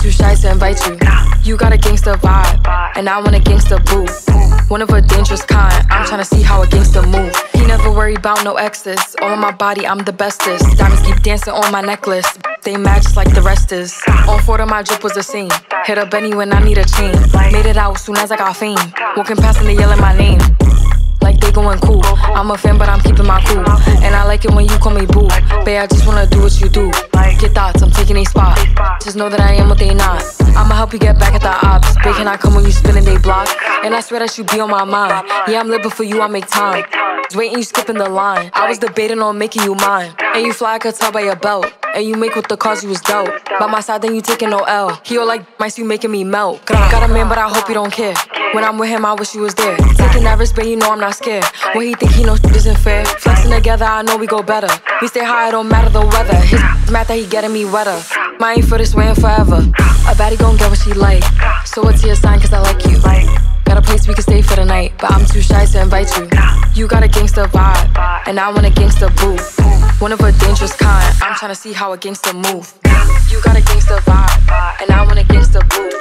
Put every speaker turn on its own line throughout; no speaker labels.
too shy to invite you. You got a gangsta vibe, and I want a gangsta boo. One of a dangerous kind, I'm tryna see how a gangsta move. He never worry about no exes. All on my body, I'm the bestest. Diamonds keep dancing on my necklace. They match just like the rest is. On 4 my drip was the same. Hit up Benny when I need a chain. Made it out soon as I got fame. Walking past and they yelling my name. Like they going cool. I'm a fan, but I'm keeping my cool. And I like it when you call me boo. Babe, I just wanna do what you do. Get thoughts, I'm taking a spot. Just know that I am what they not. I'ma help you get back at the ops. Babe, can I come when you spinning they block? And I swear that you be on my mind. Yeah, I'm living for you, I make time. Just waiting, you skipping the line. I was debating on making you mine. And you fly, I could tell by your belt. And you make with the cause you was dealt. By my side, then you taking no L. He all like mice, you making me melt. Got a man, but I hope you don't care. When I'm with him, I wish you was there. Taking that risk, but you know I'm not scared. When he think he knows shit isn't fair. Flexing together, I know we go better. We stay high, it don't matter the weather. His mad that he getting me wetter. I ain't for this way and forever. A baddie gon' get what she like. So what's your sign, cause I like you. Got a place we can stay for the night, but I'm too shy to invite you. You got a gangsta vibe, and I want a gangsta boo. One of a dangerous kind, I'm tryna see how a gangsta move. You got a gangsta vibe, and I want a gangsta boo.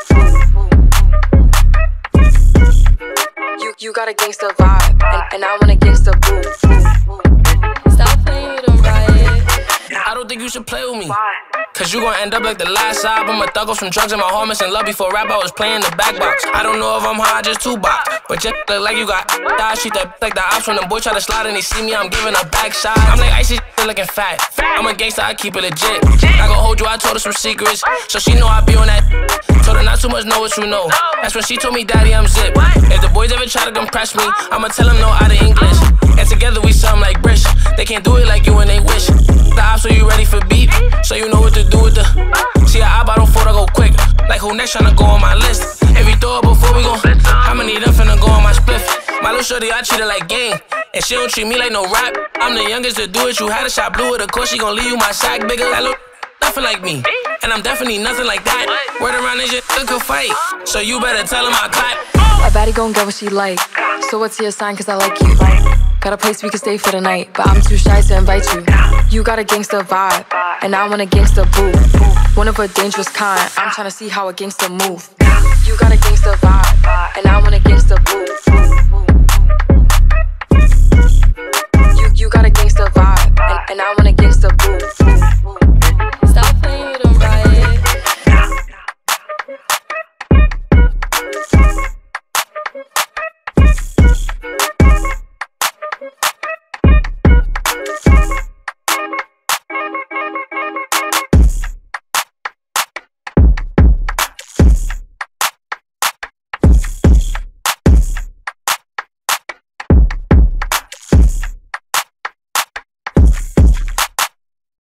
You got a gangsta vibe, and I want a gangsta boo.
Stop playing with them, Riot.
I don't think you should play with me. Cause you gon' end up like the last album. A thug off some drugs and my heart missing love. Before rap, I was playing the back box. I don't know if I'm high, just 2 box. But just look like you got die. Treat that like the ops. When them boys try to slide and they see me, I'm giving a back shot. I'm like icy looking fat. I'm a gangster, I keep it legit. I gon' hold you, I told her some secrets. So she know I be on that. Told her not too much, know what you know. That's when she told me, daddy, I'm zip. If the boys ever try to compress me, I'ma tell them no out of English. And together we something like Brish. They can't do it like you and they wish. The ops, so you ready for beef? So you know what to do with the. See, I bottle 4 to go quick. Like who next tryna go on my list? If you throw it before we gon' how many of them finna go on my spliff? My little shorty, I treat her like gang. And she don't treat me like no rap. I'm the youngest to do it. You had a shot, blew it. Of course she gon' leave you my sack bigger. That look nothing like me. And I'm definitely nothing like that. Word around this shit could fight. So you better tell him I clap.
A baddie gon' get what she like. So what's your sign, cause I like you. Got a place we can stay for the night, but I'm too shy to invite you. You got a gangsta vibe, and I want a gangsta boo. One of a dangerous kind, I'm tryna see how a gangsta move. You got a gangsta vibe, and I want a gangsta boo. You got a gangsta vibe, and I want a gangsta boo.